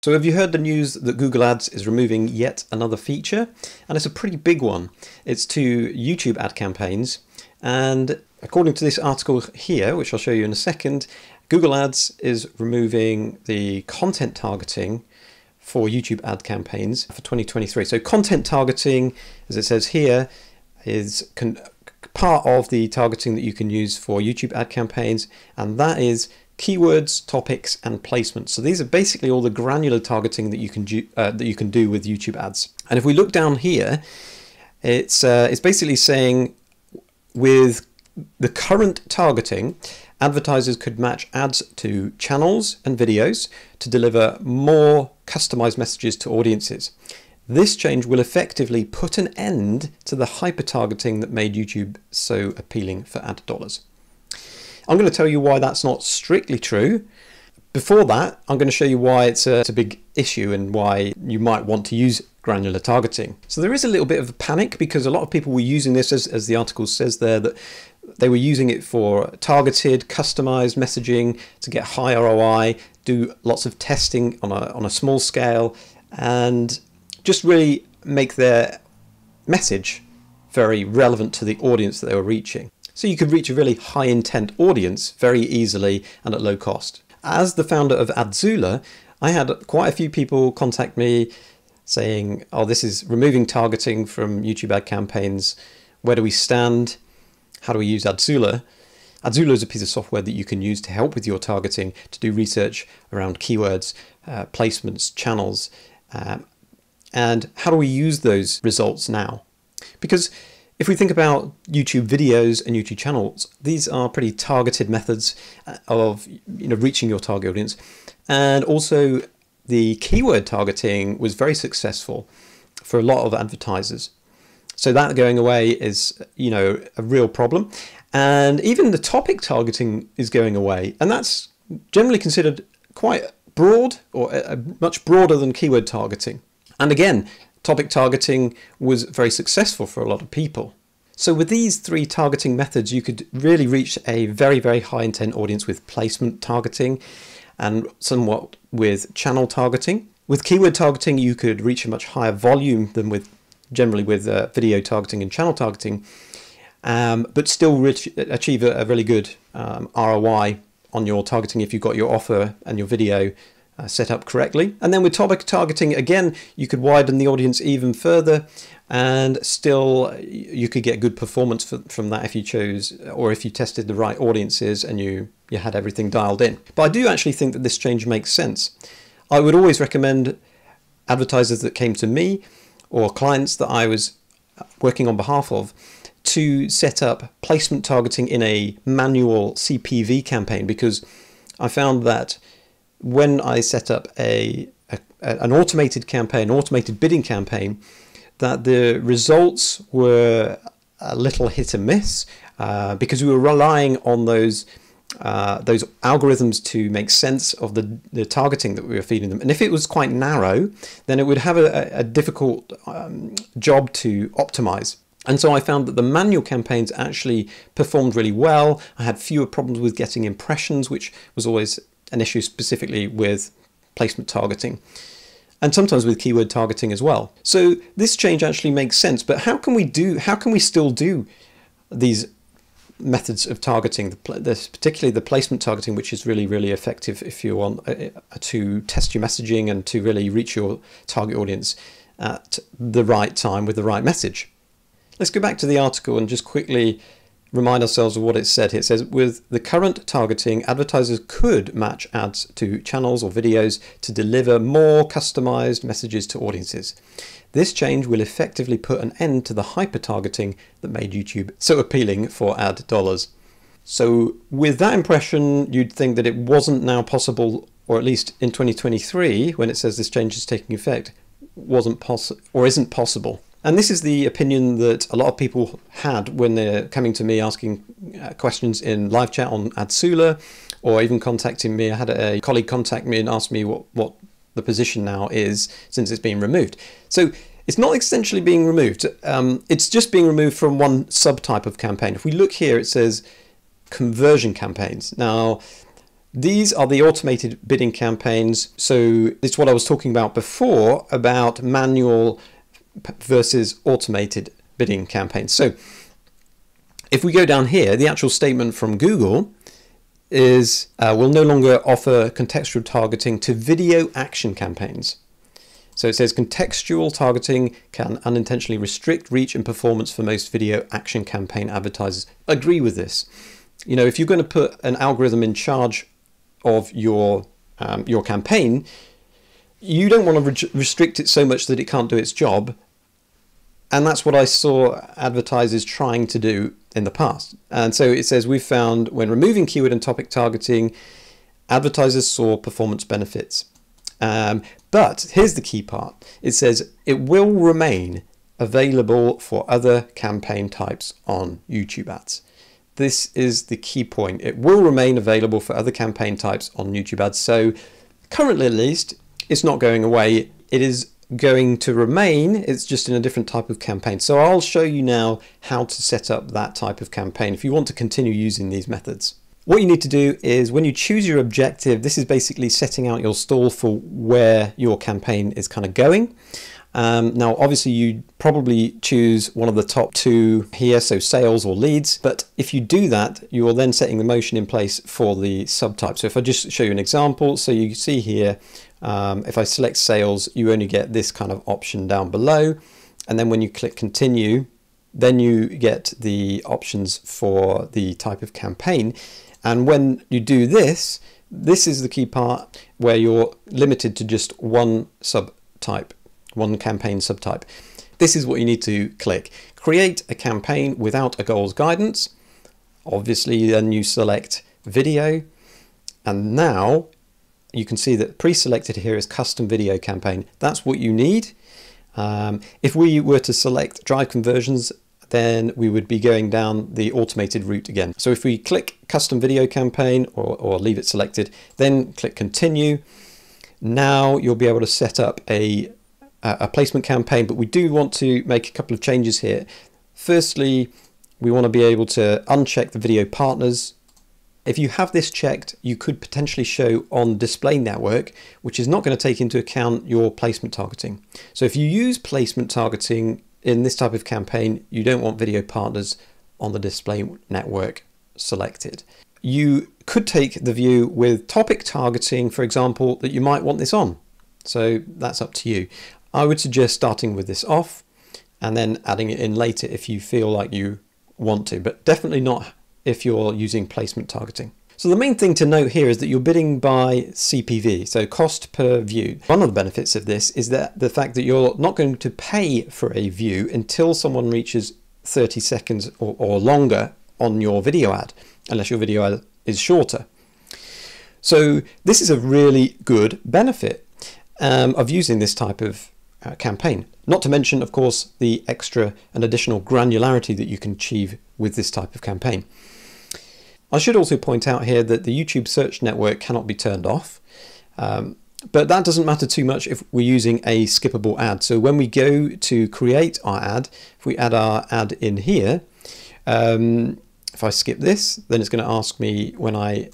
So have you heard the news that Google Ads is removing yet another feature? And it's a pretty big one. It's to YouTube ad campaigns. And according to this article here, which I'll show you in a second, Google Ads is removing the content targeting for YouTube ad campaigns for 2023. So content targeting, as it says here, is part of the targeting that you can use for YouTube ad campaigns, and that is keywords, topics, and placements. So these are basically all the granular targeting that you can do with YouTube ads. And if we look down here, it's basically saying with the current targeting, advertisers could match ads to channels and videos to deliver more customized messages to audiences. This change will effectively put an end to the hyper-targeting that made YouTube so appealing for ad dollars. I'm going to tell you why that's not strictly true. Before that, I'm going to show you why it's a big issue and why you might want to use granular targeting. So there is a little bit of a panic because a lot of people were using this, as the article says there, that they were using it for targeted, customized messaging to get high ROI, do lots of testing on a small scale, and just really make their message very relevant to the audience that they were reaching. So you could reach a really high intent audience very easily and at low cost. As the founder of Adzoola, I had quite a few people contact me saying, oh, this is removing targeting from YouTube ad campaigns. Where do we stand? How do we use Adzoola? Adzoola is a piece of software that you can use to help with your targeting, to do research around keywords, placements, channels, and how do we use those results now? Because if we think about YouTube videos and YouTube channels, these are pretty targeted methods of reaching your target audience. And also the keyword targeting was very successful for a lot of advertisers. So that going away is a real problem. And even the topic targeting is going away. And that's generally considered quite broad, or much broader than keyword targeting. And again, topic targeting was very successful for a lot of people. So with these three targeting methods, you could really reach a very, very high intent audience with placement targeting and somewhat with channel targeting. With keyword targeting, you could reach a much higher volume than generally with video targeting and channel targeting, but still achieve a really good ROI on your targeting if you've got your offer and your video set up correctly. And then with topic targeting, again, you could widen the audience even further, and still you could get good performance from that if you chose, or if you tested the right audiences and you had everything dialed in. But I do actually think that this change makes sense. I would always recommend advertisers that came to me or clients that I was working on behalf of to set up placement targeting in a manual CPV campaign, because I found that when I set up an automated campaign, automated bidding campaign, that the results were a little hit and miss because we were relying on those algorithms to make sense of the targeting that we were feeding them. And if it was quite narrow, then it would have a difficult job to optimize. And so I found that the manual campaigns actually performed really well. I had fewer problems with getting impressions, which was always an issue specifically with placement targeting, and sometimes with keyword targeting as well. So this change actually makes sense. But how can we still do these methods of targeting, particularly the placement targeting, which is really, really effective if you want to test your messaging and to really reach your target audience at the right time with the right message? Let's go back to the article and just quickly remind ourselves of what it said. It says, with the current targeting, advertisers could match ads to channels or videos to deliver more customized messages to audiences. This change will effectively put an end to the hyper-targeting that made YouTube so appealing for ad dollars. So with that impression, you'd think that it wasn't now possible, or at least in 2023, when it says this change is taking effect, isn't possible. And this is the opinion that a lot of people had when they're coming to me asking questions in live chat on Adzoola, or even contacting me. I had a colleague contact me and ask me what the position now is since it's been removed. So it's not essentially being removed. It's just being removed from one subtype of campaign. If we look here, it says conversion campaigns. Now, These are the automated bidding campaigns. So it's what I was talking about before about manual versus automated bidding campaigns. So if we go down here, the actual statement from Google is will no longer offer contextual targeting to video action campaigns. So it says contextual targeting can unintentionally restrict reach and performance for most video action campaign advertisers. I agree with this. You know, if you're going to put an algorithm in charge of your campaign, you don't want to restrict it so much that it can't do its job. And that's what I saw advertisers trying to do in the past. And so it says we've found when removing keyword and topic targeting, advertisers saw performance benefits. But here's the key part. It says it will remain available for other campaign types on YouTube ads. This is the key point. It will remain available for other campaign types on YouTube ads. So currently, at least, it's not going away. It is going to remain. It's just in a different type of campaign. So I'll show you now how to set up that type of campaign if you want to continue using these methods. What you need to do is when you choose your objective, this is basically setting out your stall for where your campaign is kind of going. Now, obviously, you probably choose one of the top two here, so sales or leads. But if you do that, you are then setting the motion in place for the subtype. So if I just show you an example, so you see here, if I select sales, you only get this kind of option down below. And then when you click continue, then you get the options for the type of campaign. And when you do this, this is the key part where you're limited to just one subtype, one campaign subtype. This is what you need to click. Create a campaign without a goals guidance. Obviously, then you select video. And now you can see that pre-selected here is custom video campaign. That's what you need. If we were to select drive conversions, then we would be going down the automated route again. So if we click custom video campaign or leave it selected, then click continue. Now you'll be able to set up a placement campaign, but we do want to make a couple of changes here. Firstly, we want to be able to uncheck the video partners. If you have this checked, you could potentially show on display network, which is not going to take into account your placement targeting. So if you use placement targeting in this type of campaign, you don't want video partners on the display network selected. You could take the view with topic targeting, for example, that you might want this on. So that's up to you. I would suggest starting with this off and then adding it in later if you feel like you want to, but definitely not if you're using placement targeting. So the main thing to note here is that you're bidding by CPV, so cost per view. One of the benefits of this is that the fact that you're not going to pay for a view until someone reaches 30 seconds or longer on your video ad, unless your video ad is shorter. So this is a really good benefit of using this type of campaign. Not to mention, of course, the extra and additional granularity that you can achieve with this type of campaign. I should also point out here that the YouTube search network cannot be turned off, but that doesn't matter too much if we're using a skippable ad. So when we go to create our ad, if we add our ad in here, if I skip this, then it's going to ask me if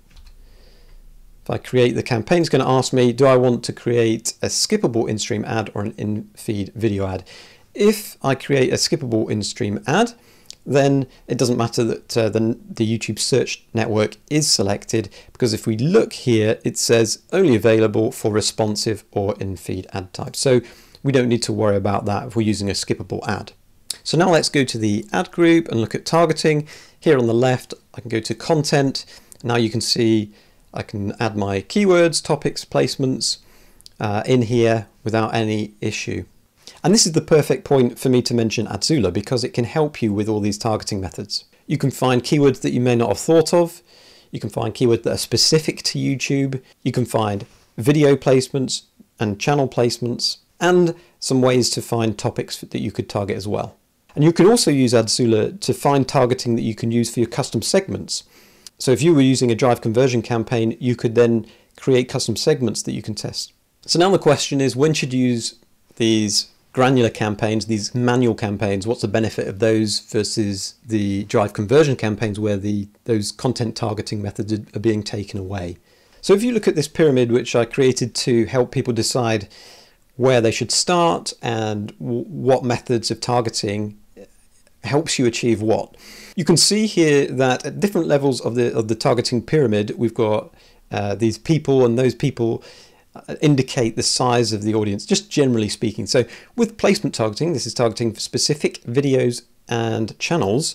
I create the campaign, it's going to ask me, do I want to create a skippable in-stream ad or an in-feed video ad? If I create a skippable in-stream ad, then it doesn't matter that the YouTube search network is selected, because if we look here, it says only available for responsive or in-feed ad type. So we don't need to worry about that if we're using a skippable ad. So now let's go to the ad group and look at targeting. Here on the left, I can go to content. Now you can see I can add my keywords, topics, placements in here without any issue. And this is the perfect point for me to mention Adzoola, because it can help you with all these targeting methods. You can find keywords that you may not have thought of. You can find keywords that are specific to YouTube. You can find video placements and channel placements, and some ways to find topics that you could target as well. And you can also use Adzoola to find targeting that you can use for your custom segments. So if you were using a drive conversion campaign, you could then create custom segments that you can test. So now the question is, when should you use these granular campaigns, these manual campaigns, what's the benefit of those versus the drive conversion campaigns where those content targeting methods are being taken away. So if you look at this pyramid, which I created to help people decide where they should start and what methods of targeting helps you achieve what, you can see here that at different levels of the targeting pyramid, we've got these people, and those people indicate the size of the audience, just generally speaking. So with placement targeting, this is targeting for specific videos and channels,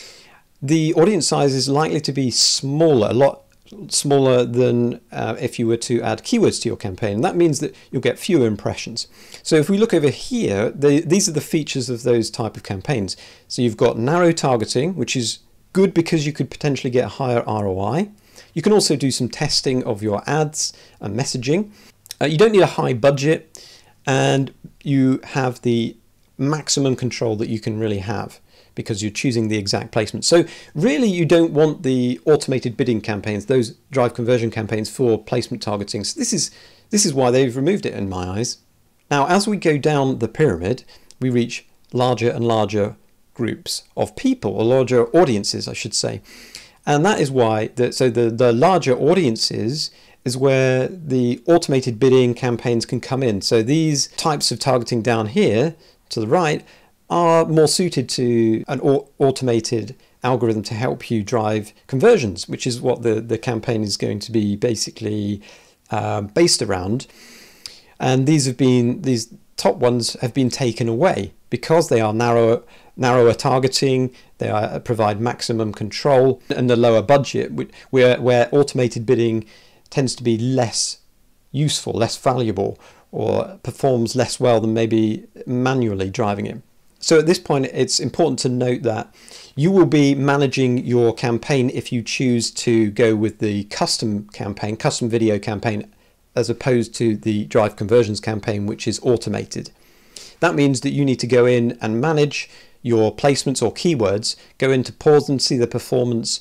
the audience size is likely to be smaller, a lot smaller than if you were to add keywords to your campaign. And that means that you'll get fewer impressions. So if we look over here, these are the features of those type of campaigns. So you've got narrow targeting, which is good because you could potentially get a higher ROI. You can also do some testing of your ads and messaging. You don't need a high budget, and you have the maximum control that you can really have because you're choosing the exact placement. So really you don't want the automated bidding campaigns, those drive conversion campaigns for placement targeting. So this is why they've removed it in my eyes. Now, as we go down the pyramid, we reach larger and larger groups of people, or larger audiences, I should say. And that is why, the larger audiences is where the automated bidding campaigns can come in. So these types of targeting down here to the right are more suited to an automated algorithm to help you drive conversions, which is what the campaign is going to be basically based around. And these top ones have been taken away because they are narrower targeting, they provide maximum control, and the lower budget, where automated bidding tends to be less useful, less valuable, or performs less well than maybe manually driving it. So at this point, it's important to note that you will be managing your campaign if you choose to go with the custom campaign, custom video campaign, as opposed to the drive conversions campaign, which is automated. That means that you need to go in and manage your placements or keywords, go in to pause and see the performance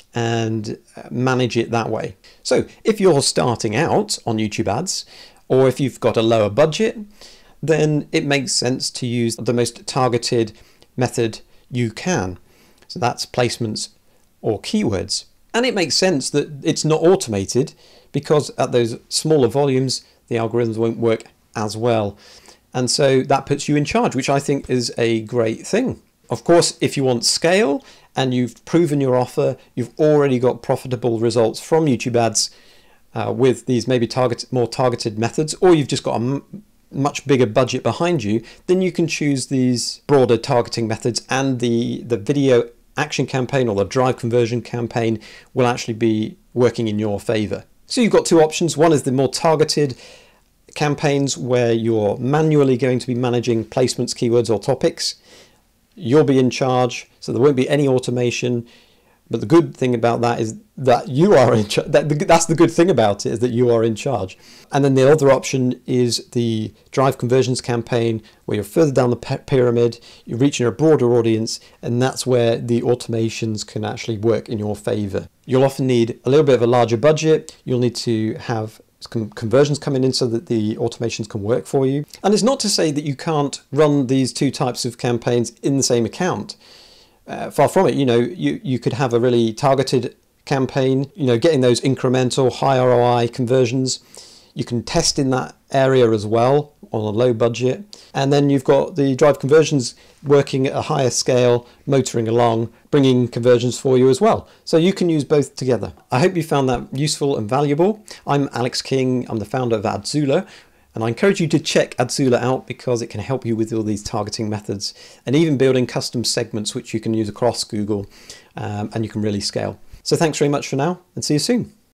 and manage it that way. So if you're starting out on YouTube ads, or if you've got a lower budget, then it makes sense to use the most targeted method you can. So that's placements or keywords. And it makes sense that it's not automated because at those smaller volumes, the algorithms won't work as well. And so that puts you in charge, which I think is a great thing. Of course, if you want scale and you've proven your offer, you've already got profitable results from YouTube ads with these maybe more targeted methods, or you've just got a much bigger budget behind you, then you can choose these broader targeting methods, and the video action campaign or the drive conversion campaign will actually be working in your favor. So you've got two options. One is the more targeted campaigns where you're manually going to be managing placements, keywords, or topics. You'll be in charge, so there won't be any automation. But the good thing about that is that you are in charge. That's the good thing about it, is that you are in charge. And then the other option is the drive conversions campaign, where you're further down the pyramid, you're reaching a broader audience, and that's where the automations can actually work in your favor. You'll often need a little bit of a larger budget. You'll need to have conversions coming in so that the automations can work for you. And it's not to say that you can't run these two types of campaigns in the same account. Far from it. You could have a really targeted campaign, getting those incremental high ROI conversions. You can test in that area as well on a low budget. And then you've got the drive conversions working at a higher scale, motoring along, bringing conversions for you as well. So you can use both together. I hope you found that useful and valuable. I'm Alex King. I'm the founder of Adzoola. And I encourage you to check Adzoola out because it can help you with all these targeting methods and even building custom segments which you can use across Google and you can really scale. So thanks very much for now, and see you soon.